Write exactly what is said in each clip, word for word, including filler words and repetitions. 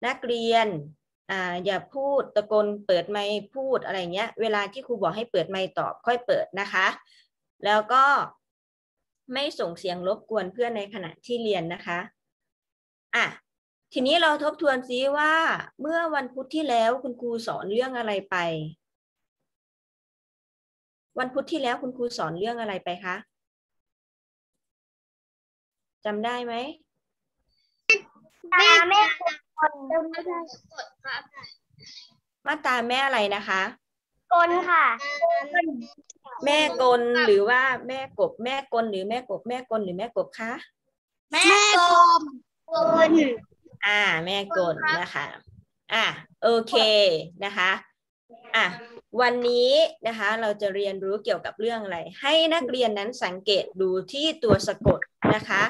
นักเรียนอ่าอย่าพูดตะโกนเปิดไมค์พูดอะไรเงี้ยเวลาที่ครูบอกให้เปิดไมค์ตอบค่อยเปิดนะคะแล้วก็ไม่ส่งเสียงรบกวนเพื่อนในขณะที่เรียนนะคะอ่ะทีนี้เราทบทวนซิว่าเมื่อวันพุธที่แล้วคุณครูสอนเรื่องอะไรไปวันพุธที่แล้วคุณครูสอนเรื่องอะไรไปคะจำได้ไหมแม่แม่กลมาตราแม่อะไรนะคะกลค่ะแม่กลหรือว่าแม่กบแม่กลหรือแม่กบแม่กลหรือแม่กบคะแม่กลกลอ่าแม่กลนะคะอ่ะโอเคนะคะอ่ะวันนี้นะคะเราจะเรียนรู้เกี่ยวกับเรื่องอะไรให้นักเรียนนั้นสังเกตดูที่ตัวสะกดนะคะ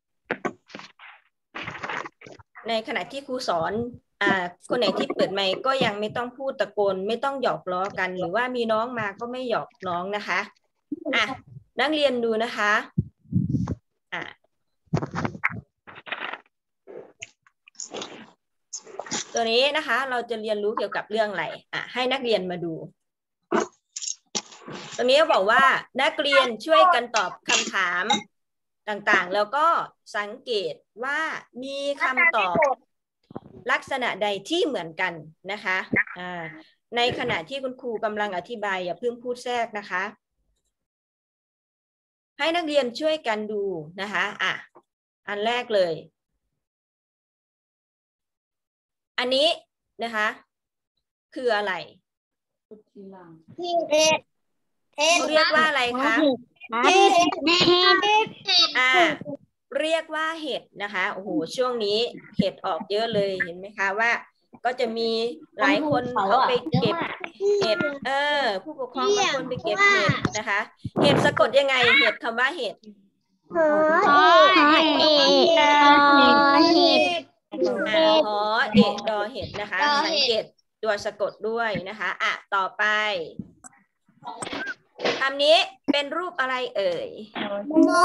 ในขณะที่ครูสอนอ่าคนไหนที่เปิดไมค์ก็ยังไม่ต้องพูดตะโกนไม่ต้องหยอกล้อกันหรือว่ามีน้องมาก็ไม่หยอกน้องนะคะอ่ะนักเรียนดูนะคะอ่ะตัวนี้นะคะเราจะเรียนรู้เกี่ยวกับเรื่องอะไรอ่ะให้นักเรียนมาดูตรงนี้บอกว่านักเรียนช่วยกันตอบคำถามต่างๆแล้วก็สังเกตว่ามีคำตอบลักษณะใดที่เหมือนกันนะคะอ่าในขณะที่คุณครูกำลังอธิบายอย่าเพิ่งพูดแทรกนะคะให้นักเรียนช่วยกันดูนะคะอ่ะอันแรกเลยอันนี้นะคะคืออะไรเห็ดเรียกว่าอะไรคะเห็ดเห็ดอ่าเรียกว่าเห็ดนะคะโอ้โหช่วงนี้เห็ดออกเยอะเลยเห็นไหมคะว่าก็จะมีหลายคนเขาไปเก็บเห็ดเออผู้ปกครองบางคนไปเก็บเห็ดนะคะเห็ดสะกดยังไงเห็ดคำว่าเห็ดหอเอดอเห็ดอ่าหอเอะดอเห็ดนะคะสังเกตตัวสะกดด้วยนะคะอ่ะต่อไปคำนี้เป็นรูปอะไรเอ่ยมด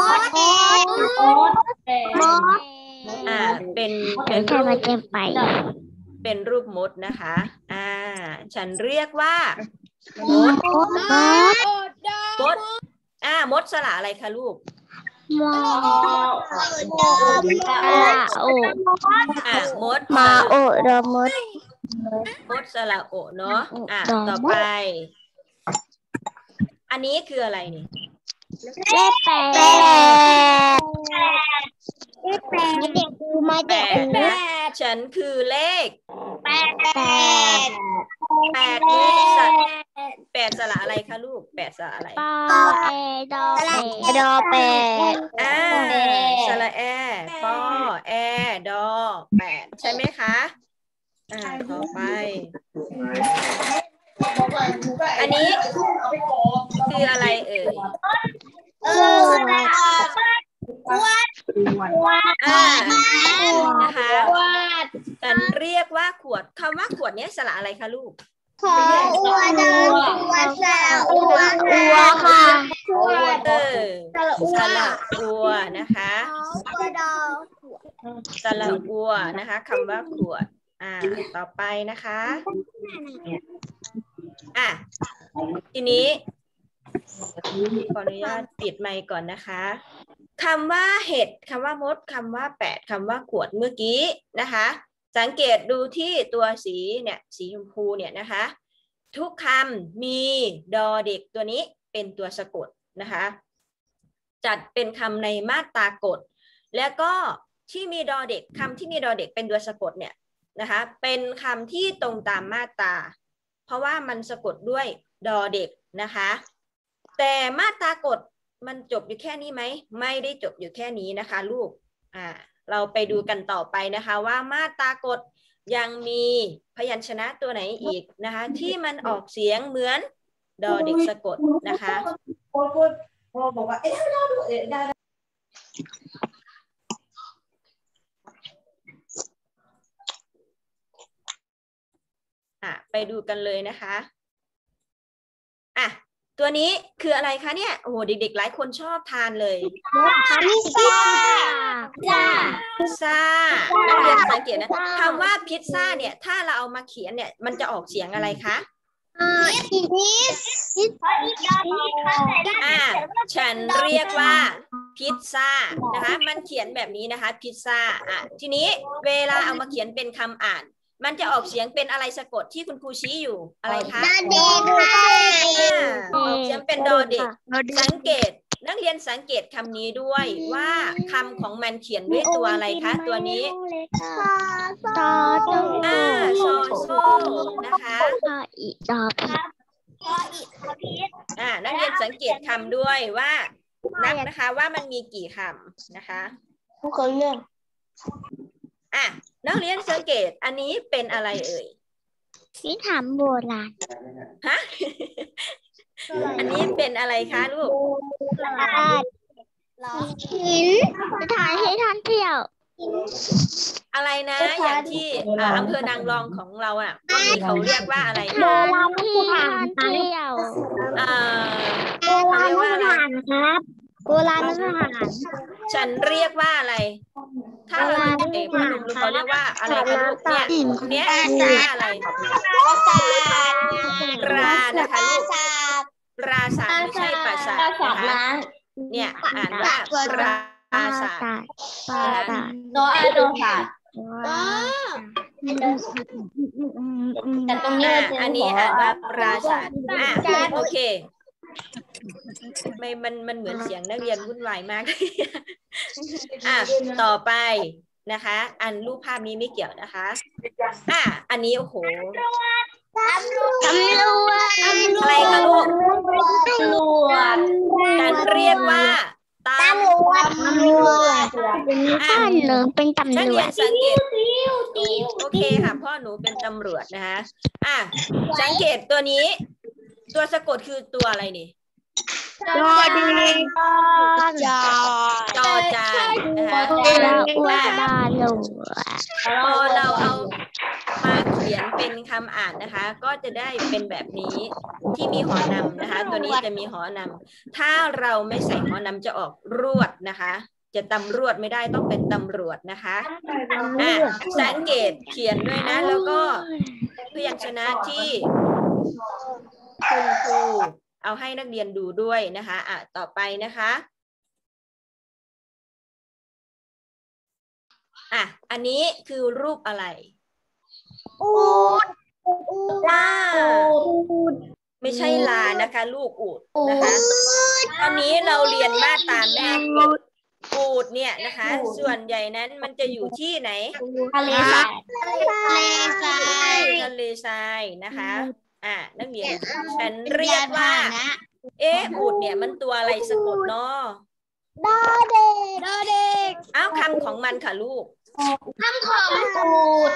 มดอ่าเป็นเป็นรูปเป็นรูปมดนะคะอ่าฉันเรียกว่ามดมดอ่ามดสระอะไรคะลูกมดโออ่ามดมาโอดมดมดสระโอเนาะอ่ะต่อไปอันนี้คืออะไรนี่เลขแปดเลขแปดมาเด็กดูมาแปเด็กดดูนะฉันคือเลขแปดแปดแปดนี้สระแปดสระอะไรคะลูกแปดสระอะไรปอเอดอแปดดอแปดอ่าสระแอปอแอดอแปดใช่ไหมคะอ่าต่อไปอันนี้คืออะไรเอ่ยเออวัดวัดอ่านะคะฉันเรียกว่าขวดคำว่าขวดเนี้ยสระอะไรคะลูกขออัวดอวัดสระอัวอัวค่ะเออสระอัวนะคะสระอัวนะคะคำว่าขวดอ่าต่อไปนะคะอ่ะทีนี้ขออนุญาตปิดไมค์ก่อนนะคะคำว่าเห็ดคำว่ามดคำว่าแปดคำว่าขวดเมื่อกี้นะคะสังเกตดูที่ตัวสีเนี่ยสีชมพูเนี่ยนะคะทุกคำมีดอเด็กตัวนี้เป็นตัวสะกดนะคะจัดเป็นคำในมาตรากฎแล้วก็ที่มีดอเด็กคำที่มีดอเด็กเป็นตัวสะกดเนี่ยนะคะเป็นคำที่ตรงตามมาตราเพราะว่ามันสะกดด้วยดอเด็กนะคะแต่มาตรากฎมันจบอยู่แค่นี้ไหมไม่ได้จบอยู่แค่นี้นะคะลูกอ่าเราไปดูกันต่อไปนะคะว่ามาตรากฎยังมีพยัญชนะตัวไหนอีกนะคะที่มันออกเสียงเหมือนดอเด็กสะกดนะคะบอกว่าเอ๊ะเราดูเอ๊ะได้อ่ะไปดูกันเลยนะคะอ่ะตัวนี้คืออะไรคะเนี่ยโอ้โหเด็กๆหลายคนชอบทานเลยพิซซ่าพิซซ่านักเรียนสังเกตนะคำว่าพิซซ่าเนี่ยถ้าเราเอามาเขียนเนี่ยมันจะออกเสียงอะไรคะพิซอ่าฉันเรียกว่าพิซซ่านะคะมันเขียนแบบนี้นะคะพิซซ่าอ่ะทีนี้เวลาเอามาเขียนเป็นคำอ่านมันจะออกเสียงเป็นอะไรสะกดที่คุณครูชี้อยู่อะไรคะดอเด็กออกเสียงเป็นดอเด็กสังเกตนักเรียนสังเกตคำนี้ด้วยว่าคำของมันเขียนด้วยตัวอะไรคะตัวนี้ตอโตอ่าโซโซนะคะอีดอพีอ่านักเรียนสังเกตคำด้วยว่านับนะคะว่ามันมีกี่คำนะคะผู้เคยเรื่องอ่ะนักเรียนสังเกตอันนี้เป็นอะไรเอ่ยนิทานโบราณฮะอันนี้เป็นอะไรคะลูกหินสถานที่ท่องเที่ยวอะไรนะอย่างที่อำเภอนางรองของเราอ่ะก็มีเขาเรียกว่าอะไรโบราณที่ท่องเที่ยวอ่าโบราณสถานครับโบราณสถานฉันเรียกว่าอะไรถ้าเราเอกพนมเขาเรียกว่าอะไรคะลูกเนี่ยเนี้ยว่าอะไรปรานะคะลูกปราสาทไม่ใช่ปราสาทนะคะเนี่ยอ่านว่าปราสาทโนอาโดสาแต่ตรงนี้อันนี้อ่านว่าปราสาทอ่ะโอเคไม่มันมันเหมือนเสียงนักเรียนวุ่นวายมากอ่ะต่อไปนะคะอันรูปภาพนี้ไม่เกี่ยวนะคะอ่ะอันนี้โอ้โหตำรวจตำรวจอะไรคะลูกตำรวจการเรียกว่าตำรวจตำรวจพ่อหนูเป็นตำรวจนักเรียนสังเกตโอเคค่ะพ่อหนูเป็นตำรวจนะคะอ่ะสังเกตตัวนี้ตัวสะกดคือตัวอะไรนี่จอดีจอจอจานนะคะพอเราเอามาเขียนเป็นคำอ่านนะคะก็จะได้เป็นแบบนี้ที่มีหอนำนะคะตัวนี้จะมีหอนำถ้าเราไม่ใส่หอนำจะออกรวดนะคะจะตำรวจไม่ได้ต้องเป็นตำรวจนะคะอ่ะสังเกตเขียนด้วยนะแล้วก็พยัญชนะที่คุณครูเอาให้นักเรียนดูด้วยนะคะอ่ะต่อไปนะคะอ่ะอันนี้คือรูปอะไรอูดลาไม่ใช่ลานะคะลูกอูดนะคะตอนนี้เราเรียนมาตราแม่อูดเนี่ยนะคะส่วนใหญ่นั้นมันจะอยู่ที่ไหนทะเลทรายทะเลทรายทะเลทรายนะคะอ่ะนักเรียนฉันเรียกว่าเอ๊ะอูดเนี่ยมันตัวอะไรสะกดเนาะดอเด็กดอเด็กอ้าวคำของมันค่ะลูกคำของอูด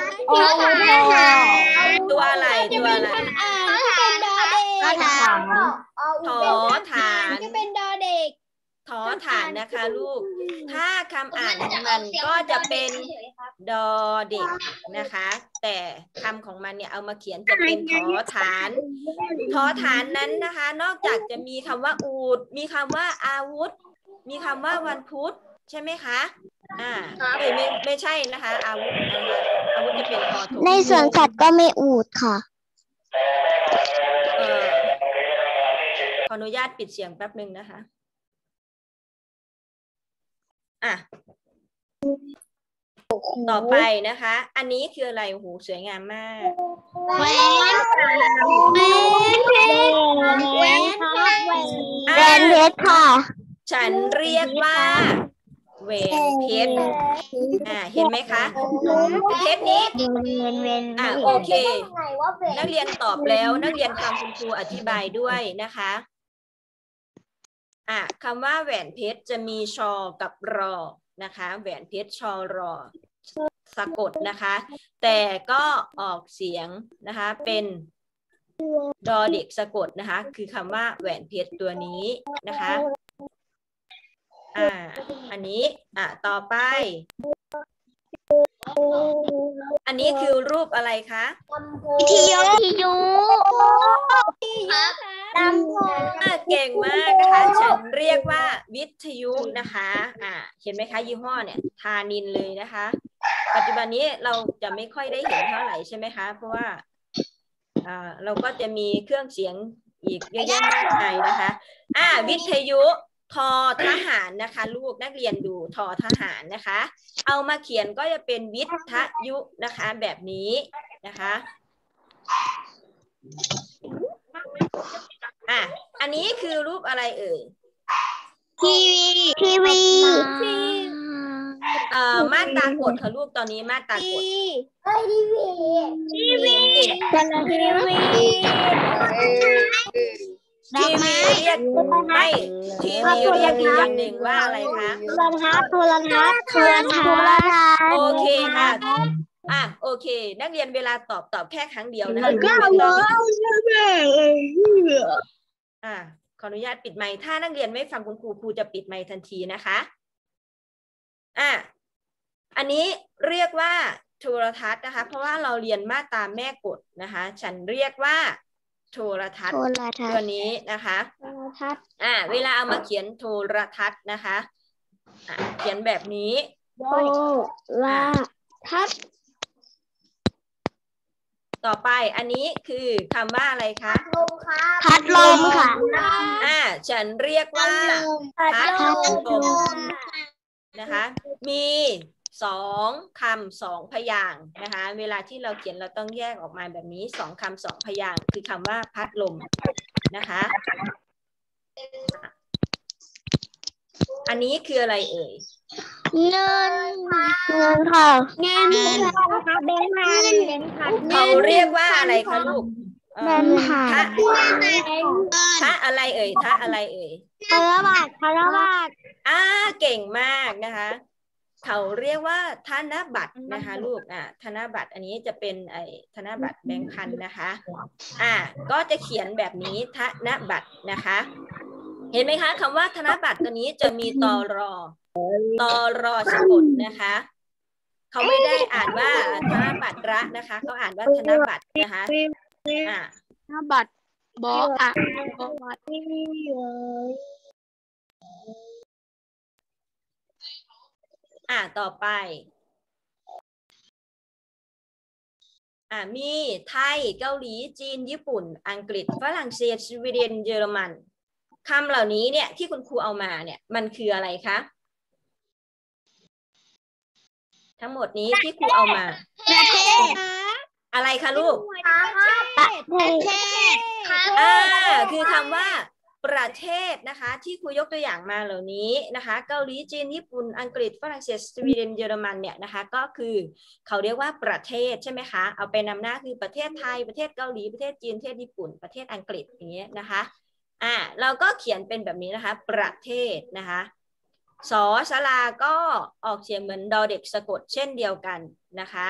ตัวอะไรตัวอะไรเป็นดอเด็กถอฐานจะเป็นดอเด็กถอฐานนะคะลูกถ้าคำอ่านของมันก็จะเป็นดอเด็กนะคะแต่คำของมันเนี่ยเอามาเขียนจะเป็นถอฐานถอฐานนั้นนะคะนอกจากจะมีคำว่าอูดมีคำว่าอาวุธมีคำว่าวันพุธใช่ไหมคะอ่าเอ้ยไม่ไม่ใช่นะคะอาวุธนะคะอาวุธจะเป็นคอถูกในสวนสัตว์ก็ไม่อูดค่ะเออขออนุญาตปิดเสียงแป๊บนึงนะคะอ่ะต่อไปนะคะอันนี้คืออะไรโอ้โหสวยงามมากแหวนแหวนเพชรแหวนแหวนเพชรค่ะฉันเรียกว่าแหวนเพชรอ่าเห็นไหมคะเพชรนี้อ่าโอเคนักเรียนตอบแล้วนักเรียนฟังคุณครูอธิบายด้วยนะคะอ่ะคำว่าแหวนเพชรจะมีชอกับรอนะคะแหวนเพชรชอรอสะกดนะคะแต่ก็ออกเสียงนะคะเป็นดอเด็กสะกดนะคะคือคำว่าแหวนเพชรตัวนี้นะคะอ่าอันนี้อ่ะต่อไปอันนี้คือรูปอะไรคะวิทยุวิทยุลำโพงเก่งมากนะคะฉันเรียกว่าวิทยุนะคะอ่าเห็นไหมคะยี่ห้อเนี่ยทานินเลยนะคะ ปัจจุบันนี้เราจะไม่ค่อยได้เห็นเท่าไหร่ใช่ไหมคะเพราะว่าอ่าเราก็จะมีเครื่องเสียงอีกเยอะแยะมากมายนะคะอ่าวิทยุทอทหารนะคะลูกนักเรียนดูทอทหารนะคะเอามาเขียนก็จะเป็นวิทยุนะคะแบบนี้นะคะอ่ะอันนี้คือรูปอะไรเอ่ยทีวีทีวีเอ่อมาตรากฎค่ะลูกตอนนี้มาตรากฎทีวีทีวีทีวีทีวีเรียกไม่ทีวีเรียกอีกอย่างหนึ่งว่าอะไรคะโทรทัศน์โทรทัศน์โทรทัศน์โอเคค่ะอ่ะโอเค นักเรียนเวลาตอบตอบแค่ครั้งเดียวนะไม่ต้องอ่ะขออนุญาตปิดไมค์ถ้านักเรียนไม่ฟังคุณครูครูจะปิดไมค์ทันทีนะคะอ่ะอันนี้เรียกว่าโทรทัศน์นะคะเพราะว่าเราเรียนมาตราแม่กฎนะคะฉันเรียกว่าโทรทัศน์ตัวนี้นะคะอ่ะเวลาเอามาเขียนโทรทัศน์นะคะอ่ะเขียนแบบนี้โทรทัศน์ต่อไปอันนี้คือคำว่าอะไรคะพัดลมค่ะอ่าฉันเรียกว่าพัดลมนะคะมีสองคำสองพยางค์นะคะเวลาที่เราเขียนเราต้องแยกออกมาแบบนี้สองคำสองพยางค์คือคำว่าพัดลมนะคะอันนี้คืออะไรเอ่ยเงินเงินค่ะเงินเงินค่ะแบงค์พันแบงค์พันเขาเรียกว่าอะไรคะลูกเงินค่ะพระพระอะไรเอ่ยพระอะไรเอ่ยธนบัตรธนบัตรอ่าเก่งมากนะคะเขาเรียกว่าธนบัตรนะคะลูกอ่าธนบัตรอันนี้จะเป็นไอ้ธนบัตรแบงค์พันนะคะอ่าก็จะเขียนแบบนี้ธนบัตรนะคะเห็นไหมคะคำว่าธนบัตรตัวนี้จะมีตอรอตอรอสะกดนะคะเขาไม่ได้อ่านว่าธนบัตรระนะคะเขาอ่านว่าธนบัตรนะคะอ่าธนบัตรบออะบออ่าต่อไปอ่ามีไทยเกาหลีจีนญี่ปุ่นอังกฤษฝรั่งเศสสวีเดนเยอรมันคำเหล่านี้เนี่ยที่คุณครูเอามาเนี่ยมันคืออะไรคะทั้งหมดนี้ที่ครูเอามาอะไรคะลูกประเทศอ่าคือคำว่าประเทศนะคะที่ครูยกตัวอย่างมาเหล่านี้นะคะเกาหลีจีนญี่ปุ่นอังกฤษฝรั่งเศสสวีเดนเยอรมันเนี่ยนะคะก็คือเขาเรียกว่าประเทศใช่ไหมคะเอาไปนำหน้าคือประเทศไทยประเทศเกาหลีประเทศจีนประเทศญี่ปุ่นประเทศอังกฤษอย่างเงี้ยนะคะอ่าเราก็เขียนเป็นแบบนี้นะคะประเทศนะคะสอสลาก็ออกเสียงเหมือนดอเด็กสะกดเช่นเดียวกันนะคะ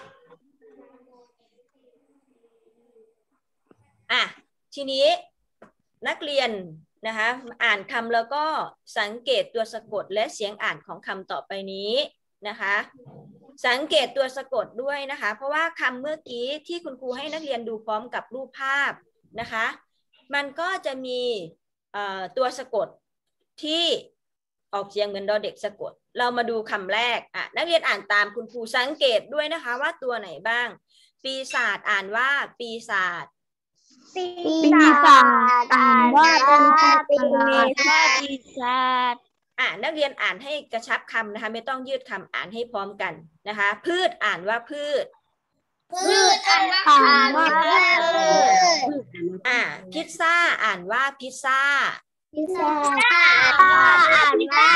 อ่ะทีนี้นักเรียนนะคะอ่านคำแล้วก็สังเกตตัวสะกดและเสียงอ่านของคำต่อไปนี้นะคะสังเกตตัวสะกดด้วยนะคะเพราะว่าคำเมื่อกี้ที่คุณครูให้นักเรียนดูพร้อมกับรูปภาพนะคะมันก็จะมีตัวสะกดที่ออกเสียงเหมือนดอเด็กสะกดเรามาดูคำแรกอ่ะนักเรียนอ่านตามคุณครูสังเกตด้วยนะคะว่าตัวไหนบ้างปีศาจอ่านว่าปีศาจปีศาจอ่านว่าปีศาจอ่านักเรียนอ่านให้กระชับคำนะคะไม่ต้องยืดคำอ่านให้พร้อมกันนะคะพืชอ่านว่าพืชพืชอ่านว่าพืชอ่าพิซซ่าอ่านว่าพิซซ่าพิซซ่าอ่านว่า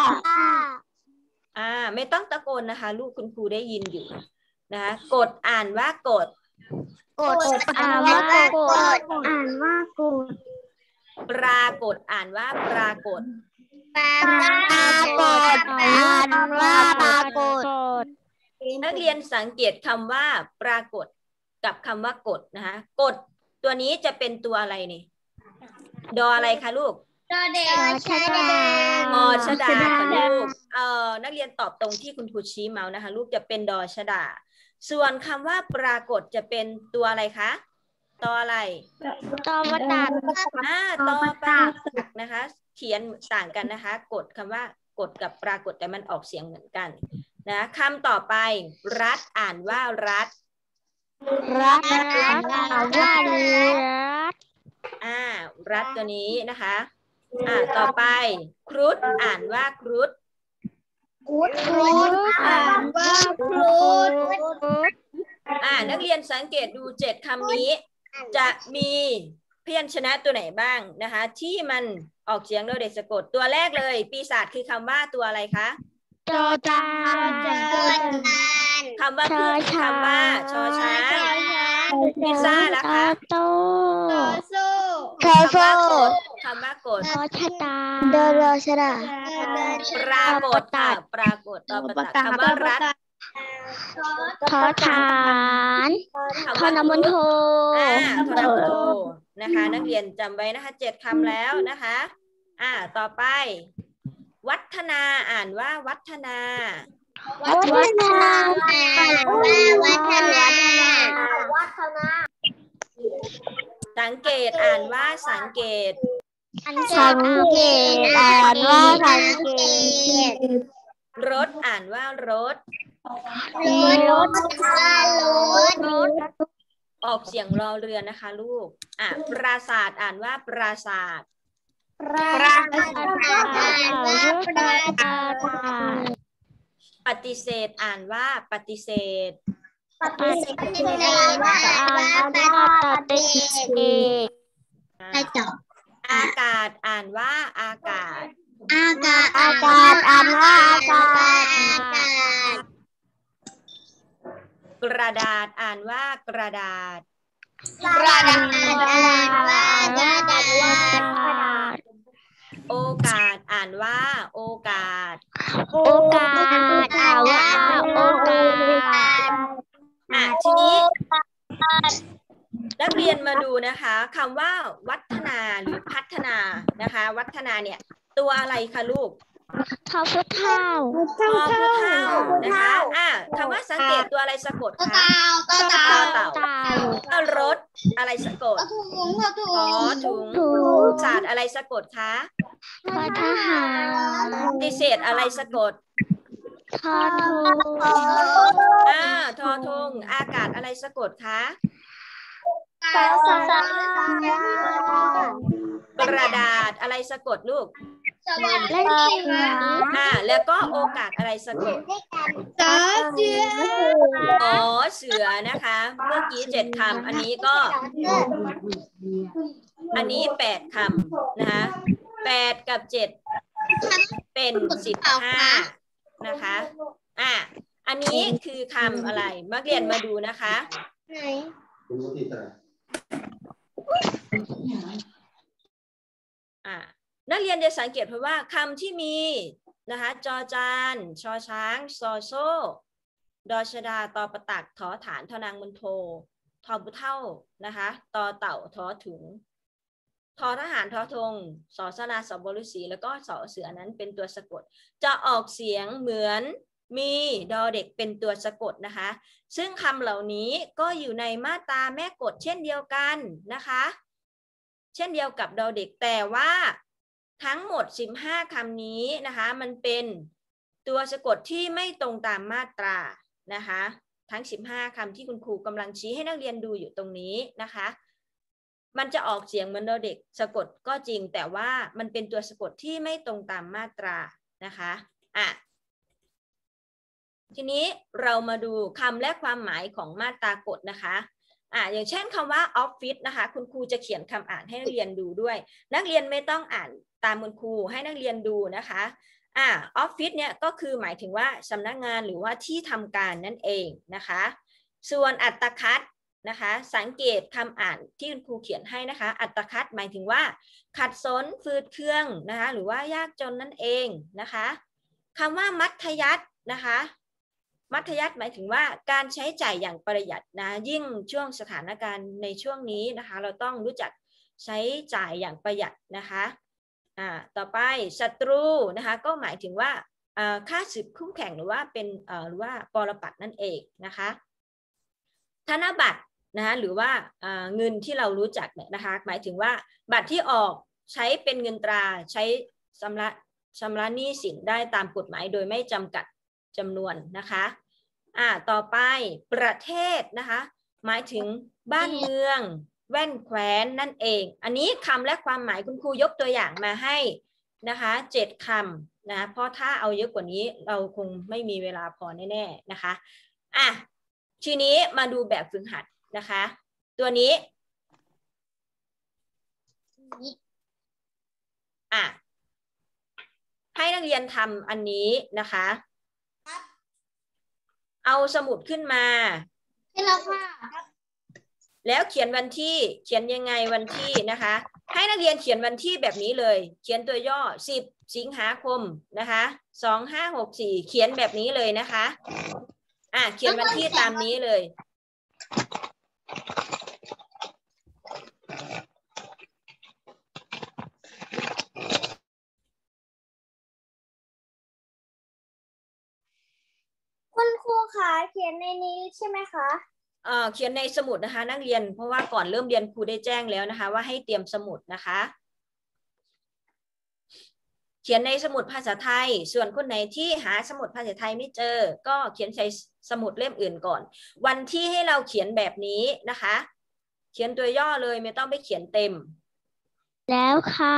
อ่าไม่ต้องตะโกนนะคะลูกคุณครูได้ยินอยู่นะคะกดอ่านว่ากดกดอ่านว่ากดอ่านว่ากดปรากฏอ่านว่าปรากฏปรากฏอ่านว่าปรากฏนักเรียนสังเกตคำว่าปรากฏกับคำว่ากดนะคะกดตัวนี้จะเป็นตัวอะไรนี่ดออะไรคะลูกดอเด็กชดาดอชดาค่ะลูกเอ่อนักเรียนตอบตรงที่คุณครูชี้เมาส์นะคะลูกจะเป็นดอชดาส่วนคำว่าปรากฏจะเป็นตัวอะไรคะตตออะไรตอประตักอ่าตอประตักนะคะเขียนต่างกันนะคะกดคำว่ากดกับปรากฏแต่มันออกเสียงเหมือนกันนะคำต่อไปรัฐอ่านว่ารัฐรัฐรัฐอ่านว่ารัฐอ่ารัฐตัวนี้นะคะอ่าต่อไปครุฑอ่านว่าครุฑครุฑอ่านว่าครุฑอ่านักเรียนสังเกตดูเจ็ดคำนี้จะมีพยัญชนะตัวไหนบ้างนะคะที่มันออกเสียงโดยเด็กสะกดตัวแรกเลยปีศาจคือคำว่าตัวอะไรคะจอจานคำว่าพึ่งคือคำว่าชอช้างพิซซ่าล่ะคะโตคำว่ากดคำว่ากดรอชดาเดอรอชดาปรากฏค่ะปรากฏต่อประตักคำว่ารัฐทอฐานทคำอว่านมนโทอ่าทนโทนะคะ นักเรียนจำไว้นะคะเจ็ดคำแล้วนะคะ อ่าต่อไป วัฒนาอ่านว่าวัฒนาวัฒนาวัฒนาสังเกตอ่านว่าสังเกตสังเกตอ่านว่าสังเกตรถอ่านว่ารถรถรถออกเสียงรอเรือนะคะลูกอ่ะปราสาทอ่านว่าปราสาทปราสาทอ่านว่าปราสาทปฏิเสธอ่านว่าปฏิเสธปฏิเสธอ่านว่าปฏิเสธอ่ะอากาศอ่านว่าอากาศอากาศอากาศอ่านว่าอากาศกระดาษอ่านว่ากระดาษกระดาษอ่านว่าอากาศโอกาสอ่านว่าโอกาสโอกาสอ่านว่าโอกาสอ่ะทีนี้นักเรียนมาดูนะคะคำว่าวัฒนาหรือพัฒนานะคะ วัฒนาเนี่ยตัวอะไรคะลูกทอพุเท่าพอผู้เท่านะคะอ่ะคำว่าสังเกตตัวอะไรสะกดคะต่อต่อเต่าเต่ารถอะไรสะกดขอถุงถุงศาสตร์อะไรสะกดคะทอทหารปฏิเสธอะไรสะกดทอทุอ่าทอทงอากาศอะไรสะกดคะปราสาทกระดาษอะไรสะกดลูกและเสืออ่าแล้วก็โอกาสอะไรสะกดเสืออ๋อเสือนะคะ เมื่อกี้เจ็ดคำอันนี้ก็ อันนี้แปดคำนะคะแปดกับเจ็ดเป็นสิบห้านะคะอ่ะอันนี้คือคำอะไรนักเรียนมาดูนะคะอ่ะนักเรียนจะสังเกตเพราะว่าคำที่มีนะคะจอจานชอช้างซอโซ่ดอชดาตอประตักทอฐานทอนางมณโททอบุเท่านะคะตอเต่าทอถุงทอทหารทอธงสอสลาสอบฤษีแล้วก็สอเสือนั้นเป็นตัวสะกดจะออกเสียงเหมือนมีดอเด็กเป็นตัวสะกดนะคะซึ่งคำเหล่านี้ก็อยู่ในมาตราแม่กฎเช่นเดียวกันนะคะเช่นเดียวกับดอเด็กแต่ว่าทั้งหมดสิบห้าคำนี้นะคะมันเป็นตัวสะกดที่ไม่ตรงตามมาตรานะคะทั้งสิบห้าคำที่คุณครูกำลังชี้ให้นักเรียนดูอยู่ตรงนี้นะคะมันจะออกเสียงเหมือนดอเด็กสะกดก็จริงแต่ว่ามันเป็นตัวสะกดที่ไม่ตรงตามมาตรานะคะอ่ะทีนี้เรามาดูคำและความหมายของมาตรากฎนะคะอ่ะอย่างเช่นคำว่าออฟฟิศนะคะคุณครูจะเขียนคำอ่านให้นักเรียนดูด้วยนักเรียนไม่ต้องอ่านตามคุณครูให้นักเรียนดูนะคะอ่ะออฟฟิศเนี่ยก็คือหมายถึงว่าสำนักงานหรือว่าที่ทำการนั่นเองนะคะส่วนอัตคัดนะคะสังเกตคำอ่านที่คุณครูเขียนให้นะคะอัตคัดหมายถึงว่าขัดสนฝืดเคืองนะคะหรือว่ายากจนนั่นเองนะคะคำว่ามัธยัสถ์นะคะมัธยัสถ์หมายถึงว่าการใช้จ่ายอย่างประหยัดนะยิ่งช่วงสถานการณ์ในช่วงนี้นะคะเราต้องรู้จักใช้จ่ายอย่างประหยัดนะคะอ่าต่อไปศัตรูนะคะก็หมายถึงว่าค่าศึกคู่แข่งหรือว่าเป็นหรือว่าปรปักษ์นั่นเองนะคะธนบัตรนะคะหรือว่าเงินที่เรารู้จักเนี่ยนะคะหมายถึงว่าบัตรที่ออกใช้เป็นเงินตราใช้ชำระชำระหนี้สินได้ตามกฎหมายโดยไม่จำกัดจำนวนนะคะอ่าต่อไปประเทศนะคะหมายถึงบ้านเมืองแว่นแคว้นนั่นเองอันนี้คำและความหมายคุณครูยกตัวอย่างมาให้นะคะเจ็ดคำนะเพราะถ้าเอาเยอะกว่านี้เราคงไม่มีเวลาพอแน่ๆนะคะอ่ะทีนี้มาดูแบบฝึกหัดนะคะตัวนี้อ่ะให้นักเรียนทำอันนี้นะคะเอาสมุดขึ้นมาแล้วค่ะแล้วเขียนวันที่เขียนยังไงวันที่นะคะให้นักเรียนเขียนวันที่แบบนี้เลยเขียนตัวย่อสิบสิงหาคมนะคะสองห้าหกสี่เขียนแบบนี้เลยนะคะอ่ะเขียนวันที่ตามนี้เลยคุณครูคะเขียนในนี้ใช่ไหมคะเอ่อเขียนในสมุดนะคะนักเรียนเพราะว่าก่อนเริ่มเรียนครูได้แจ้งแล้วนะคะว่าให้เตรียมสมุดนะคะเขียนในสมุดภาษาไทยส่วนคนไหนที่หาสมุดภาษาไทยไม่เจอก็เขียนใส่สมุดเล่มอื่นก่อนวันที่ให้เราเขียนแบบนี้นะคะเขียนตัวย่อเลยไม่ต้องไปเขียนเต็มแล้วค่ะ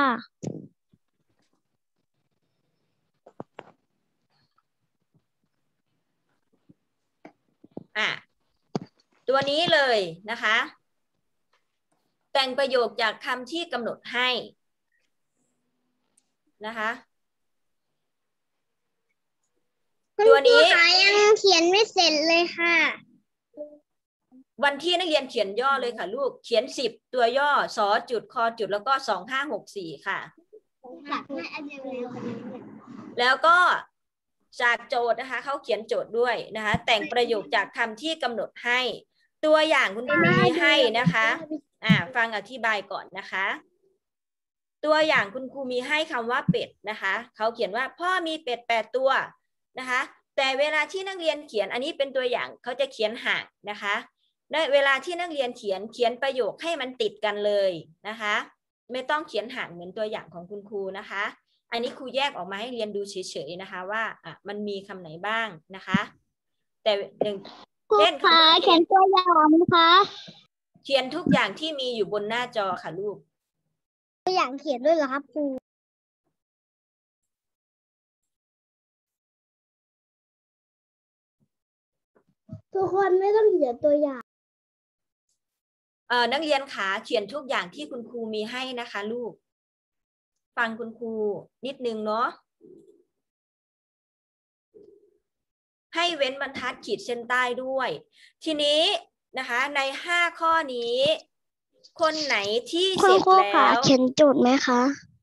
อ่ะตัวนี้เลยนะคะแต่งประโยคจากคำที่กำหนดให้นะคะตัวนี้ยังเขียนไม่เสร็จเลยค่ะวันที่นักเรียนเขียนย่อเลยค่ะลูกเขียนสิบตัวย่อสอจุดคอจุดแล้วก็สองห้าหกสี่ค่ะแล้วก็จากโจทย์นะคะเขาเขียนโจทย์ด้วยนะคะแต่งประโยคจากคำที่กำหนดให้ตัวอย่างคุณครูมีให้นะคะอ่าฟังอธิบายก่อนนะคะตัวอย่างคุณครูมีให้คำว่าเป็ดนะคะเขาเขียนว่าพ่อมีเป็ดแปดตัวนะคะแต่เวลาที่นักเรียนเขียนอันนี้เป็นตัวอย่างเขาจะเขียนห่างนะคะในเวลาที่นักเรียนเขียนเขียนประโยคให้มันติดกันเลยนะคะไม่ต้องเขียนห่างเหมือนตัวอย่างของคุณครูนะคะอันนี้ครูแยกออกมาให้เรียนดูเฉยๆนะคะว่าอ่ะมันมีคำไหนบ้างนะคะแต่อย่างเช่นคำว่าเขียนตัวอย่างนะคะเขียนทุกอย่างที่มีอยู่บนหน้าจอค่ะลูกตัวอย่างเขียนด้วยเหรอครับครูทุกคนไม่ต้องเขียนตัวอย่างเอ่อนักเรียนขาเขียนทุกอย่างที่คุณครูมีให้นะคะลูกฟังคุณครูนิดนึงเนาะให้เว้นบรรทัดขีดเส้นใต้ด้วยทีนี้นะคะในห้าข้อนี้คนไหนที่เสร็จแล้วเขียนโจทย์ไหมคะ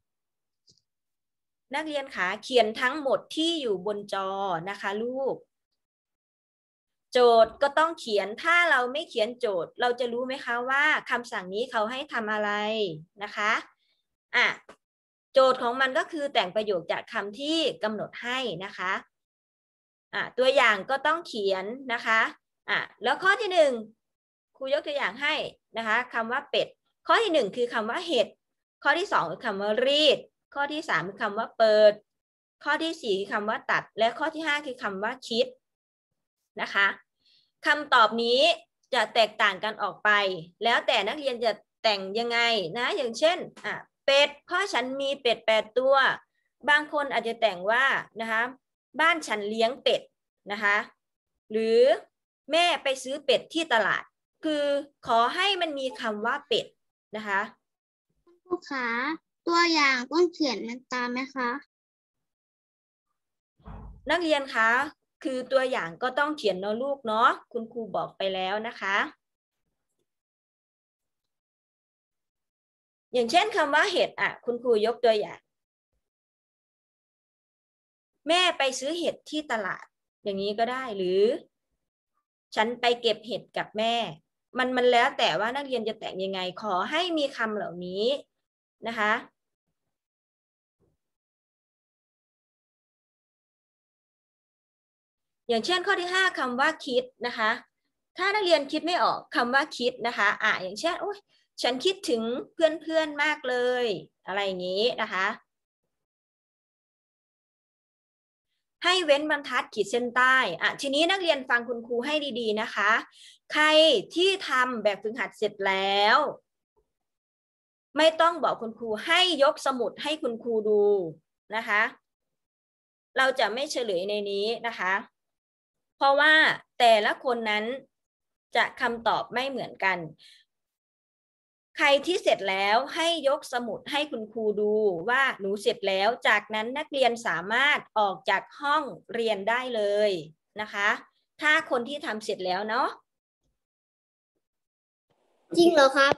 นักเรียนขาเขียนทั้งหมดที่อยู่บนจอนะคะลูกโจทย์ก็ต้องเขียนถ้าเราไม่เขียนโจทย์เราจะรู้ไหมคะว่าคำสั่งนี้เขาให้ทำอะไรนะคะอ่ะโจทย์ของมันก็คือแต่งประโยคจากคำที่กำหนดให้นะคะอ่ะตัวอย่างก็ต้องเขียนนะคะอ่ะแล้วข้อที่หนึ่งครูยกตัวอย่างให้นะคะคำว่าเป็ดข้อที่หนึ่งคือคำว่าเห็ดข้อที่สองคือคำว่ารีดข้อที่สามคือคำว่าเปิดข้อที่สี่คือคำว่าตัดและข้อที่ห้าคือคำว่าคิดนะคะคำตอบนี้จะแตกต่างกันออกไปแล้วแต่นักเรียนจะแต่งยังไงนะอย่างเช่นอ่ะเป็ดเพราะฉันมีเป็ดแปดตัวบางคนอาจจะแต่งว่านะคะบ้านฉันเลี้ยงเป็ดนะคะหรือแม่ไปซื้อเป็ดที่ตลาดคือขอให้มันมีคำว่าเป็ดนะคะครูขาตัวอย่างต้องเขียนมันตามไหมคะนักเรียนคะคือตัวอย่างก็ต้องเขียนเนาะลูกเนาะคุณครูบอกไปแล้วนะคะอย่างเช่นคำว่าเห็ดอ่ะคุณครูยกตัวอย่างแม่ไปซื้อเห็ดที่ตลาดอย่างนี้ก็ได้หรือฉันไปเก็บเห็ดกับแม่มันมันแล้วแต่ว่านักเรียนจะแต่งยังไงขอให้มีคำเหล่านี้นะคะอย่างเช่นข้อที่ห้าคำว่าคิดนะคะถ้านักเรียนคิดไม่ออกคำว่าคิดนะคะอ่ะอย่างเช่นโอ้ยฉันคิดถึงเพื่อนๆมากเลยอะไรอย่างนี้นะคะให้เว้นบรรทัดขีดเส้นใต้อ่ะทีนี้นักเรียนฟังคุณครูให้ดีๆนะคะใครที่ทำแบบฝึกหัดเสร็จแล้วไม่ต้องบอกคุณครูให้ยกสมุดให้คุณครูดูนะคะเราจะไม่เฉลยในนี้นะคะเพราะว่าแต่ละคนนั้นจะคำตอบไม่เหมือนกันใครที่เสร็จแล้วให้ยกสมุดให้คุณครูดูว่าหนูเสร็จแล้วจากนั้นนักเรียนสามารถออกจากห้องเรียนได้เลยนะคะถ้าคนที่ทำเสร็จแล้วเนาะจริงเหรอครับ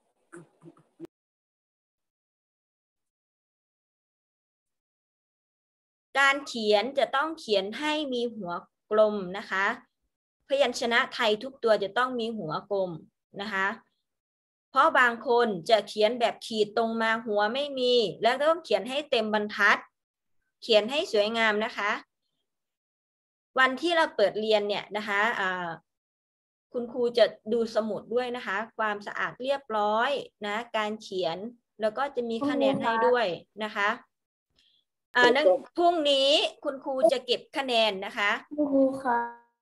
การเขียนจะต้องเขียนให้มีหัวกลมนะคะพยัญชนะไทยทุกตัวจะต้องมีหัวกลมนะคะเพราะบางคนจะเขียนแบบขีดตรงมาหัวไม่มีแล้วต้องเขียนให้เต็มบรรทัดเขียนให้สวยงามนะคะวันที่เราเปิดเรียนเนี่ยนะคะคุณครูจะดูสมุดด้วยนะคะความสะอาดเรียบร้อยนะการเขียนแล้วก็จะมีคะแนนให้ด้วยนะคะอ่านั้นพรุ่งนี้คุณครูจะเก็บคะแนนนะคะครูค่ะ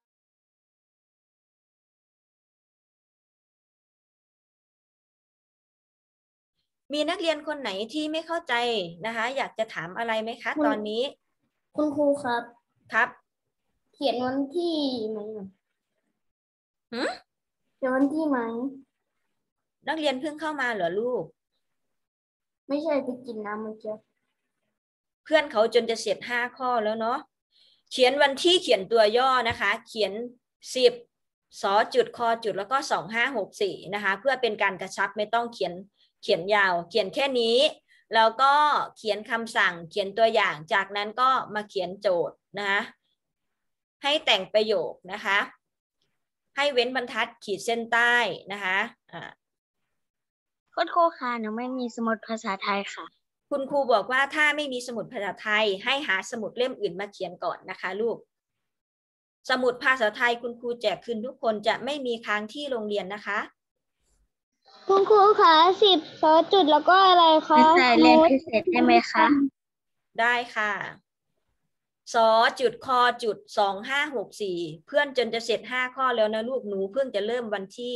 มีนักเรียนคนไหนที่ไม่เข้าใจนะคะอยากจะถามอะไรไหมคะตอนนี้คุณครูครับครับเขียนวันที่ไหมหืมเขียนวันที่ไหมนักเรียนเพิ่งเข้ามาเหรอลูกไม่ใช่ไปกินน้ำเมื่อกี้เพื่อนเขาจนจะเสร็จห้าข้อแล้วเนาะเขียนวันที่เขียนตัวย่อนะคะเขียนสิบสอจุดคอจุดแล้วก็สองห้าหกสี่นะคะเพื่อเป็นการกระชับไม่ต้องเขียนเขียนยาวเขียนแค่นี้แล้วก็เขียนคำสั่งเขียนตัวอย่างจากนั้นก็มาเขียนโจทย์นะคะให้แต่งประโยคนะคะให้เว้นบรรทัดขีดเส้นใต้นะคะอ่าคุณครูค่ะหนูไม่มีสมุดภาษาไทยค่ะคุณครูบอกว่าถ้าไม่มีสมุดภาษาไทยให้หาสมุดเล่มอื่นมาเขียนก่อนนะคะลูกสมุดภาษาไทยคุณครูแจกคืนทุกคนจะไม่มีค้างที่โรงเรียนนะคะคุณครูคะสิบสอจุดแล้วก็อะไรคะไม่ใช่เรียนพิเศษได้ไหมคะได้ค่ะสอจุดคอจุดสองห้าหกสี่เพื่อนจนจะเสร็จห้าข้อแล้วนะลูกหนูเพิ่งจะเริ่มวันที่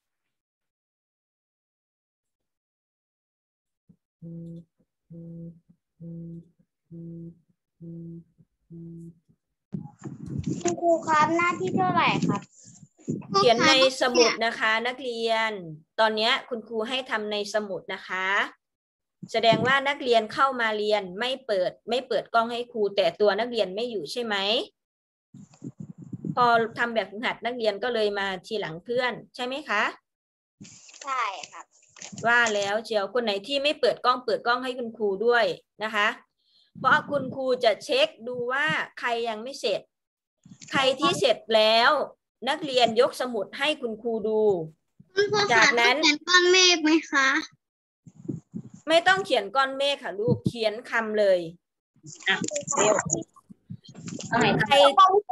คุณครูครับหน้าที่เท่าไหร่ครับเขียนในสมุดนะคะนักเรียนตอนนี้คุณครูให้ทำในสมุดนะคะแสดงว่านักเรียนเข้ามาเรียนไม่เปิดไม่เปิดกล้องให้ครูแต่ตัวนักเรียนไม่อยู่ใช่ไหมพอทำแบบฝึกหัดนักเรียนก็เลยมาทีหลังเพื่อนใช่ไหมคะใช่ครับว่าแล้วเชียวคนไหนที่ไม่เปิดกล้องเปิดกล้องให้คุณครูด้วยนะคะเพราะคุณครูจะเช็คดูว่าใครยังไม่เสร็จใครที่เสร็จแล้วนักเรียนยกสมุดให้คุณครูดูจากนั้นเขียนก้อนเมฆไหมคะไม่ต้องเขียนก้อนเมฆค่ะลูกเขียนคำเลยอ่ะเร็วใคร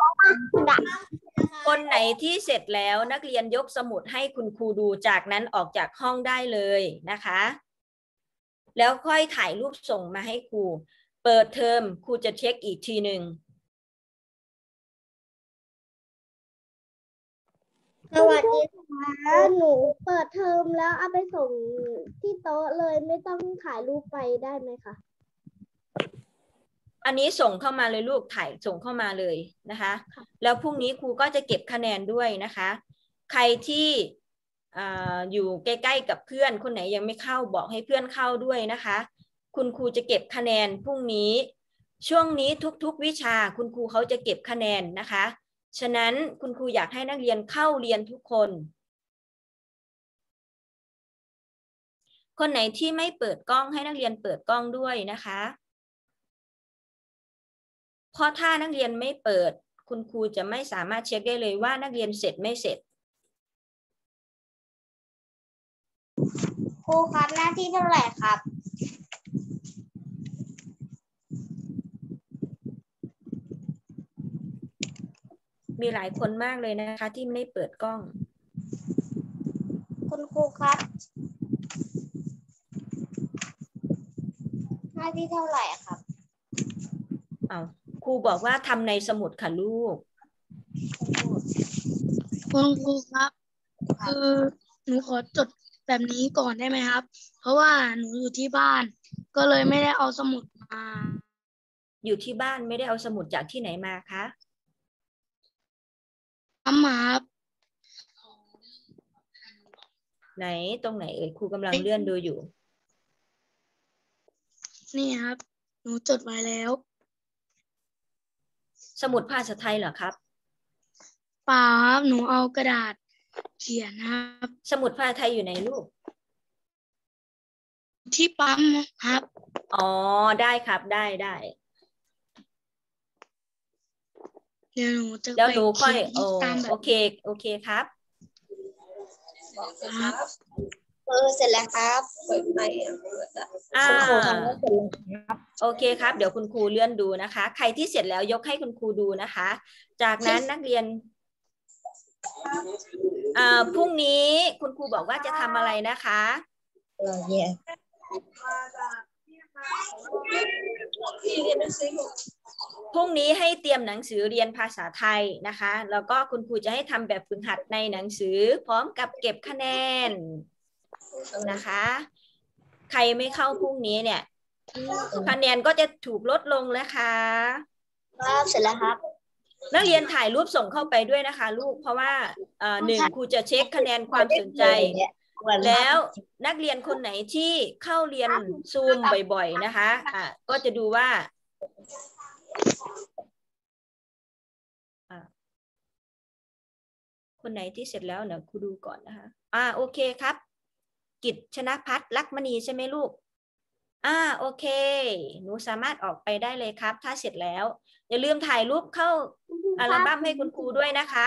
คนไหนที่เสร็จแล้วนักเรียนยกสมุดให้คุณครูดูจากนั้นออกจากห้องได้เลยนะคะแล้วค่อยถ่ายรูปส่งมาให้ครูเปิดเทอมครูจะเช็คอีกทีหนึ่งสวัสดีค่ะหนูเปิดเทอมแล้วเอาไปส่งที่โต๊ะเลยไม่ต้องถ่ายรูปไปได้ไหมคะอันนี้ส่งเข้ามาเลยลูกถ่ายส่งเข้ามาเลยนะคะแล้วพรุ่งนี้ครูก็จะเก็บคะแนนด้วยนะคะใครที่อยู่ใกล้ๆกับเพื่อนคนไหนยังไม่เข้าบอกให้เพื่อนเข้าด้วยนะคะคุณครูจะเก็บคะแนนพรุ่งนี้ช่วงนี้ทุกๆวิชาคุณครูเขาจะเก็บคะแนนนะคะฉะนั้นคุณครูอยากให้นักเรียนเข้าเรียนทุกคนคนไหนที่ไม่เปิดกล้องให้นักเรียนเปิดกล้องด้วยนะคะเพราะถ้านักเรียนไม่เปิดคุณครูจะไม่สามารถเช็คได้เลยว่านักเรียนเสร็จไม่เสร็จครูครับหน้าที่เท่าไหร่ครับมีหลายคนมากเลยนะคะ ที่ไม่ได้เปิดกล้องคุณครูครับหน้าที่เท่าไหร่อะครับเอาครูบอกว่าทำในสมุดค่ะลูกคุณครูครับ คือหนูขอจดแบบนี้ก่อนได้ไหมครับ เพราะว่าหนูอยู่ที่บ้าน ก็เลยไม่ได้เอาสมุดมาอยู่ที่บ้านไม่ได้เอาสมุดจากที่ไหนมาคะทำมาครับไหนตรงไหนเอ่ยครูกำลังเลื่อนดูอยู่นี่ครับ หนูจดไว้แล้วสมุดภาษาไทยเหรอครับเปล่าครับ หนูเอากระดาษเขียนครับสมุดภาษาไทยอยู่ไหนลูกที่ปั๊มครับอ๋อได้ครับได้ได้เดี๋ยวหนูจะแล้วไปหนูค่อยเขียนโอตามแบบโอเคโอเคครับครับเออเสร็จแล้วครับเปิดไมค์อ่าคุณครูทำได้เสร็จแล้วครับโอเคครับ เดี๋ยวคุณครูเลื่อนดูนะคะ ใครที่เสร็จแล้วยกให้คุณครูดูนะคะ จากนั้นนักเรียนอ่าพรุ่งนี้คุณครูบอกว่าจะทำอะไรนะคะเออเย่พรุ่งนี้ให้เตรียมหนังสือเรียนภาษาไทยนะคะ แล้วก็คุณครูจะให้ทำแบบฝึกหัดในหนังสือพร้อมกับเก็บคะแนนนะคะ ใครไม่เข้าพรุ่งนี้เนี่ยคะแนนก็จะถูกลดลงนะคะครับเสร็จแล้วครับนักเรียนถ่ายรูปส่งเข้าไปด้วยนะคะลูกเพราะว่าเอ่อหนึ่งครูจะเช็คคะแนนความสนใจ แล้วนักเรียนคนไหนที่เข้าเรียนซูมบ่อยๆนะคะอ่ะก็จะดูว่าอ่ะคนไหนที่เสร็จแล้วเดี๋ยวครูดูก่อนนะคะอ่าโอเคครับ กิจชนะพัฒน์ลักษมณีใช่ไหมลูกอ่าโอเคหนูสามารถออกไปได้เลยครับ ถ้าเสร็จแล้ว อย่าลืมถ่ายรูปเข้าอัลบั้มให้คุณครูด้วยนะครับ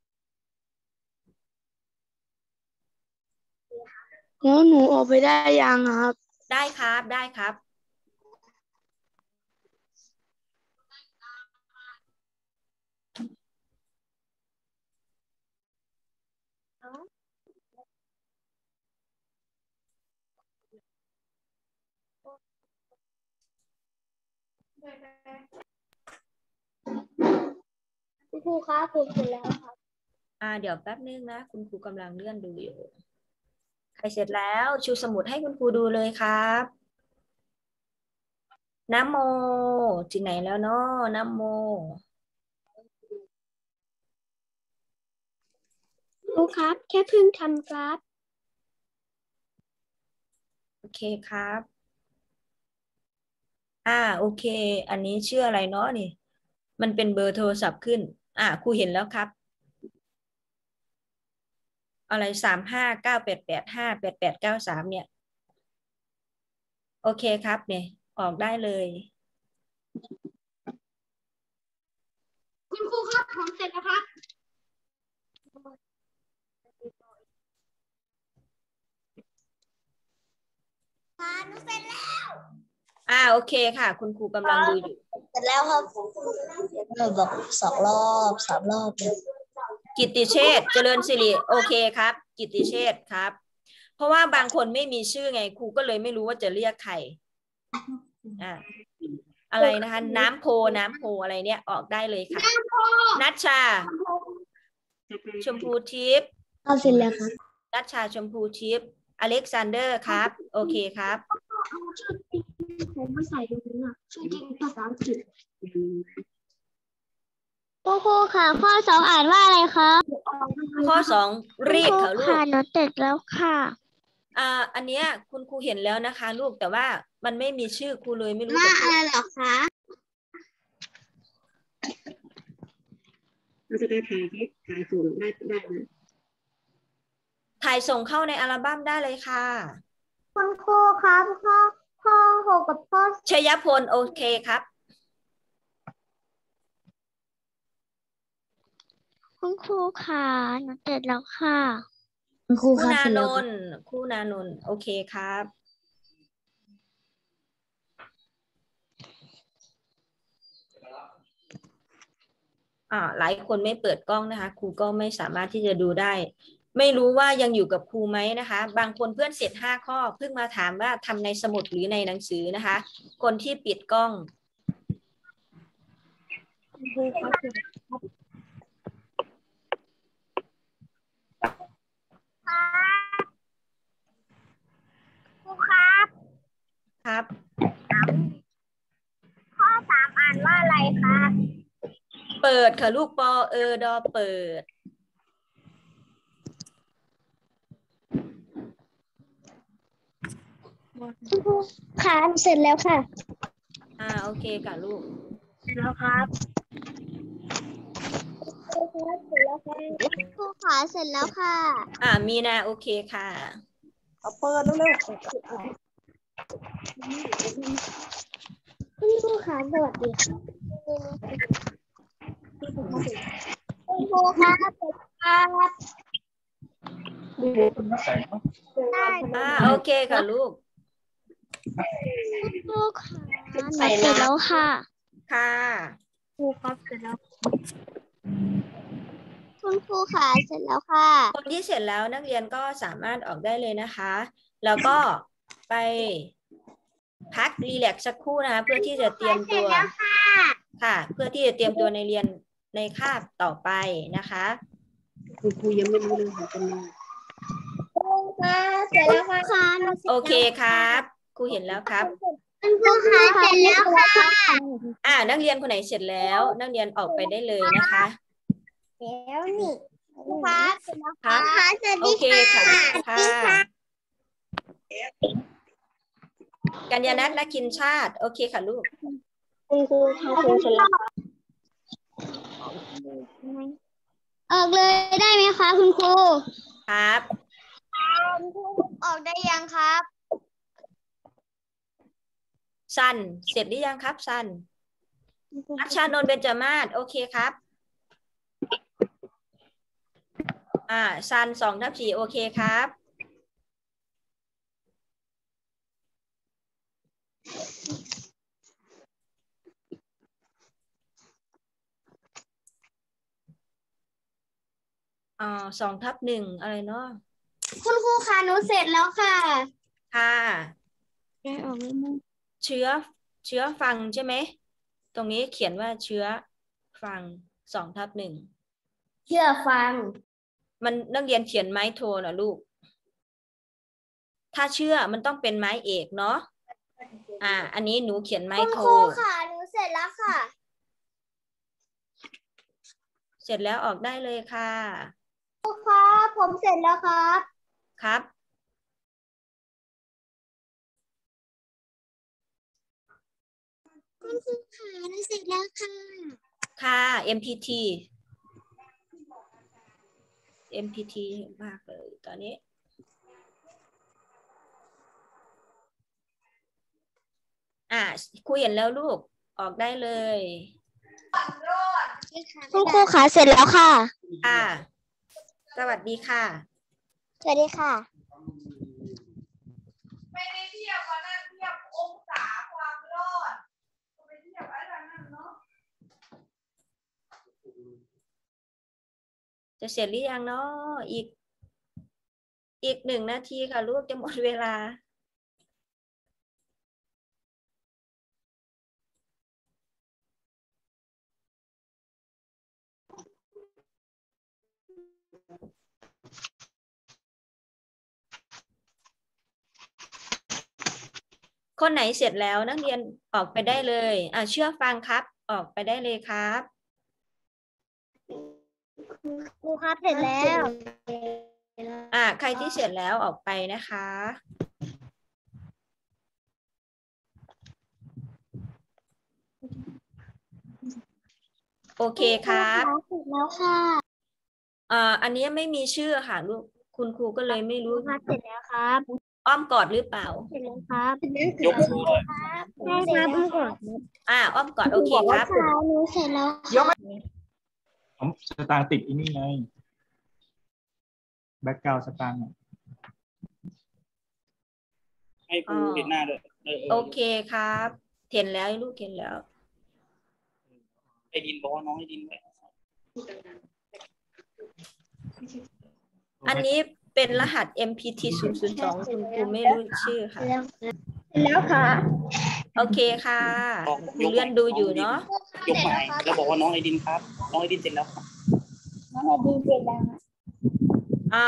แล้วหนูออกไปได้ยังครับได้ครับได้ครับคุณครูครับผมเสร็จแล้วครับอ่าเดี๋ยวแป๊บนึงนะคุณครูกำลังเลื่อนดูอยู่ใครเสร็จแล้วชูสมุดให้คุณครูดูเลยครับน้ำโมที่ไหนแล้วเนาะน้ำโมครูครับแค่เพิ่งทำครับโอเคครับ อ่าโอเค อันนี้ชื่ออะไรเนาะนี่ มันเป็นเบอร์โทรศัพท์ขึ้น อ่าครูเห็นแล้วครับ อะไรสามห้าเก้าแปดแปดห้าแปดแปดเก้าสามเนี่ย โอเคครับเนี่ยออกได้เลยคุณครูครับผมเสร็จแล้วครับอ่าโอเคค่ะ คุณครูกำลังดูอยู่เสร็จแล้วครับเราบอกสองรอบสามรอบกิตติเชษฐ์เจริญสิริโอเคครับ กิตติเชษฐ์ครับ เพราะว่าบางคนไม่มีชื่อไงครูก็เลยไม่รู้ว่าจะเรียกใครอ่าอะไรนะคะ น้ำโพน้ำโพอะไรเนี่ยออกได้เลยค่ะนัชชา ชมพูทิพย์เอาเสร็จแล้วครับนัชชาชมพูทิพย์อเล็กซานเดอร์ครับ โอเคครับผมไม่ใส่ตรงนี้อ่ะชื่อจริงภาษาอังกฤษคุณครูค่ะข้อสองอ่านว่าอะไรคะข้อสองรีบค่ะลูกค่ะหนูเสร็จแล้วค่ะอ่าอันเนี้ยคุณครูเห็นแล้วนะคะ ลูกแต่ว่ามันไม่มีชื่อครูเลยไม่รู้ว่าจะพูอะไรดเหรอคะเราจะได้ถ่ายที่ถ่ายส่งได้ได้นะถ่ายส่งเข้าในอัลบั้มได้เลยค่ะคุณครูครับข้อข้อหกกับข้อชยพลโอเคครับคุณครูค่ะหนูเสร็จแล้วค่ะคุณครูคู่ค่ะนาเสร็จนแล้วค่ะนท์คู่นานนท์โอเคครับ ออ่าหลายคนไม่เปิดกล้องนะคะครูก็ไม่สามารถที่จะดูได้ ไม่รู้ว่ายังอยู่กับครูไหมนะคะ บางคนเพื่อนเสร็จห้าข้อเพิ่งมาถามว่าทำในสมุดหรือในหนังสือนะคะ คนที่ปิดกล้องครูครับครับข้อสามอ่านว่าอะไรครับเปิดค่ะลูกปอเออดอเปิดค่ะเสร็จแล้วค่ะอ่าโอเคค่ะลูกเสร็จแล้วครับครูคะเสร็จแล้วค่ะครูขาเสร็จแล้วค่ะอ่ามีนาโอเคค่ะเอาเปิดเร็วๆคุณครูขาสวัสดีค่ะคุณครูครับครับได้อ่าโอเคค่ะลูกคุณครูขาหนูเสร็จแล้วค่ะค่ะครูครับเสร็จแล้วคุณครูขาเสร็จแล้วค่ะคนที่เสร็จแล้วนักเรียนก็สามารถออกได้เลยนะคะ แล้วก็ไปพักรีแลกซ์สักครู่นะคะเพื่อที่จะเตรียมตัวค่ะ เพื่อที่จะเตรียมตัวในเรียนในคาบต่อไปนะคะคุณครูยังไม่รู้เลยค่ะเป็นไงครูคะเสร็จแล้วค่ะโอเคครับครูเห็นแล้วครับคุณครูคะเสร็จแล้วค่ะอ่านักเรียนคนไหนเสร็จแล้ว นักเรียนออกไปได้เลยนะคะแล้วนี่ครูคะเสร็จแล้วครัค่ะบสวัสโอดีเคค่ะค่ะค่ะกัญญาณัฐนักกินชาติโอเคค่ะลูกคุณครูคะคุณเสร็จแล้วออกเลยได้ไหมคะคุณครูครับคุณครูออกได้ยังครับซันเสร็จหรือยังครับซันนัชชานนท์เบญจมาศโอเคครับอ่าซันสองทับสี่โอเคครับอ่าสองทับหนึ่งอะไรเนาะคุณครูคะหนูเสร็จแล้วค่ะค่ะได้ออกแล้วมั้งเชื้อเชื้อฟังใช่ไหมตรงนี้เขียนว่าเชื้อฟังสองทับหนึ่งเชื่อฟังมันนักเรียนเขียนไม้โทนะลูก ถ้าเชื่อมันต้องเป็นไม้เอกเนาะอ่า อันนี้หนูเขียนไม้คุณโทครูค่ะหนูเสร็จแล้วค่ะเสร็จแล้วออกได้เลยค่ะครูครับผมเสร็จแล้วครับครับคุณครูค่ะหนูเสร็จแล้วค่ะค่ะ เอ็ม พี ที เอ็ม พี ที มากเลยตอนนี้อ่าคุยเห็นแล้วลูกออกได้เลยคุณครูค่ะเสร็จแล้วค่ะค่ะ สวัสดีค่ะสวัสดีค่ะไม่ได้เทียบว่านั่นเทียบองศาความรอดไปเทียบอะไรนั่นเนาะจะเสร็จหรือยังเนาะอีก อีกหนึ่งนาทีค่ะลูกจะหมดเวลา คนไหนเสร็จแล้วนักเรียนออกไปได้เลยอ่าเชื่อฟังครับออกไปได้เลยครับครูครับเสร็จแล้วอ่าใครที่เสร็จแล้วออกไปนะคะ โอเคครับเสร็จแล้วค่ะอ่าอันนี้ไม่มีชื่อค่ะลูกคุณครูก็เลยไม่ครูรู้ครับเสร็จแล้วครับอ้อมกอดหรือเปล่าเสร็จแล้วครับยกมือเลยได้ครับเมื่อก่อนอ่าอ้อมกอดโอเคครับค่ะหนูเสร็จแล้วยกผมสตางค์ติดอีนี่ไงแบ็กกราวสตางค์อะให้ครูเห็นหน้าด้วยเออเอโออเคครับเห็นแล้วลูกเห็นแล้วไอ้ดินบอกว่าน้องไอ้ดินไว้อันนี้เป็นรหัส เอ็ม พี ที ศูนย์ ศูนย์ สอง คุณครูไม่รู้ชื่อค่ะแล้วค่ะโอเคค่ะครูเลื่อนดูอยู่เนาะยกหมายแล้วบอกว่าน้องไอดินครับ น้องไอดินเสร็จแล้วครับน้องไอดีเสร็จแล้วอ่า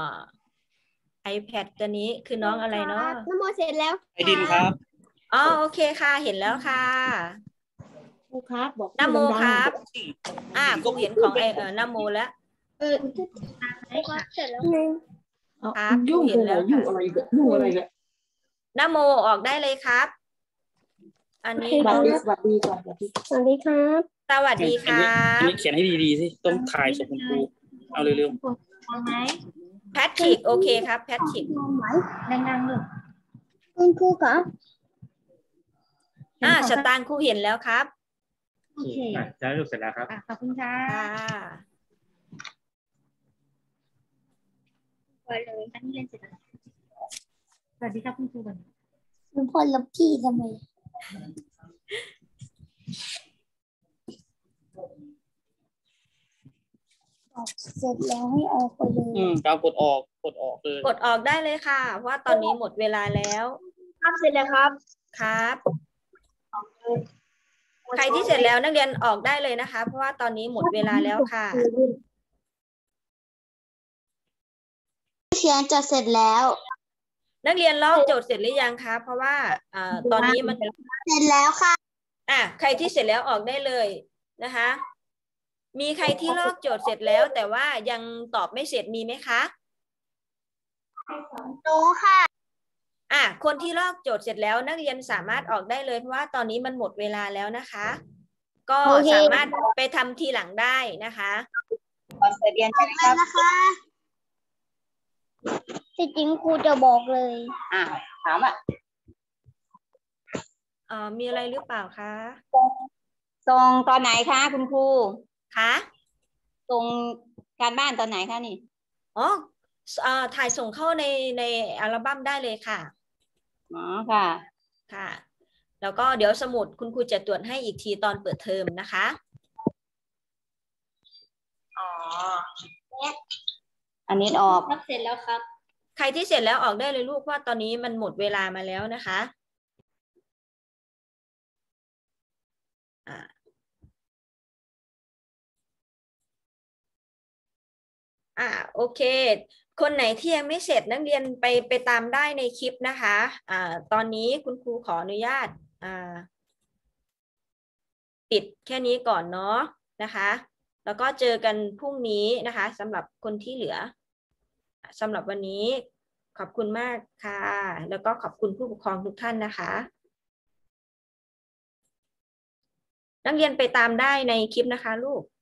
iPad ตัวนี้คือน้องอะไรเนาะน้ำโมเสร็จแล้วไอดินครับอ๋อโอเคค่ะเห็นแล้วค่ะครูครับบอกนโมครับ อ่าครูเห็นของไอเออนโมแล้วเออเสร็จแล้วครับยุ่งเห็นแล้วยุ่ค่ะงอะไรกันยุ่งอะไรกันนโมออกได้เลยครับ อันนี้สวัสดีสวัสดีก่อนสวัสดีสวัสดีครับสวัสดีครัอันบนี้เขียนให้ดีๆสิ ต้องถ่ายส่งคุณครู เอาเร็วแพทริกโอเคครับแพทริกดังๆเลยคุณครูคะอ่าสตางค์ครูเห็นแล้วครับโอเคอ่ะจะลูกเสร็จแล้วครับขอบคุณค่ะค่ะไปเลยอันนี้เรียนเสร็จแล้วสวัสดีครับคุณครูก่อนคุณพ่อรับพี่ทำไมเสร็จแล้วให้ออกไปเลๆยอืมเรากดออก กดออกเลยกดออกได้เลยค่ะเพราะว่าตอนนี้หมดเวลาแล้วครับเสร็จแล้วครับครับ ใครที่เสร็จแล้วนักเรียนออกได้เลยนะคะ เพราะว่าตอนนี้หมดเวลาแล้วค่ะเขียนจะเสร็จแล้วนักเรียนลอกโจทย์เสร็จหรือยังคะเพราะว่าอ่าตอนนี้มันเสร็จแล้วค่ะอ่ะใครที่เสร็จแล้วออกได้เลยนะคะ มีใครที่ลอกโจทย์เสร็จแล้ว แต่ว่ายังตอบไม่เสร็จมีไหมคะหนูค่ะอ่ะคนที่ลอกโจทย์เสร็จแล้วนักเรียนสามารถออกได้เลยเพราะว่าตอนนี้มันหมดเวลาแล้วนะคะ ก็โอเคสามารถไปทำทีหลังได้นะคะก่อนเปิดเรียนใช่ไหมครับนะคะที่จริงครูจะบอกเลยอ่าถามอ่ะเอ่อมีอะไรหรือเปล่าคะส่งตอนไหนคะคุณครูคะส่งการบ้านตอนไหนคะนี่อ๋อเอ่อถ่ายส่งเข้าในในอัลบั้มได้เลยค่ะอ๋อค่ะค่ะ แล้วก็เดี๋ยวสมุดคุณครูจะตรวจให้อีกทีตอนเปิดเทอมนะคะอ๋ออันนี้ออกครับเสร็จแล้วครับใครที่เสร็จแล้วออกได้เลยลูกว่าตอนนี้มันหมดเวลามาแล้วนะคะอ่าอ่าโอเค คนไหนที่ยังไม่เสร็จนักเรียนไปไปตามได้ในคลิปนะคะอ่าตอนนี้คุณครูขออนุญาตอ่าปิดแค่นี้ก่อนเนาะนะคะ แล้วก็เจอกันพรุ่งนี้นะคะสำหรับคนที่เหลือสำหรับวันนี้ขอบคุณมากค่ะ แล้วก็ขอบคุณผู้ปกครองทุกท่านนะคะ นักเรียนไปตามได้ในคลิปนะคะลูก